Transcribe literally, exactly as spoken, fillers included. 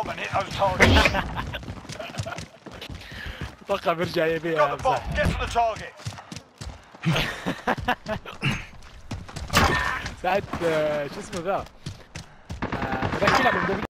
bomb and hit those targets. اتوقع بيرجع يبيعها. Got the bomb. Get to the target. ساعة شو اسمه ذا؟ آه، ذاك يلعب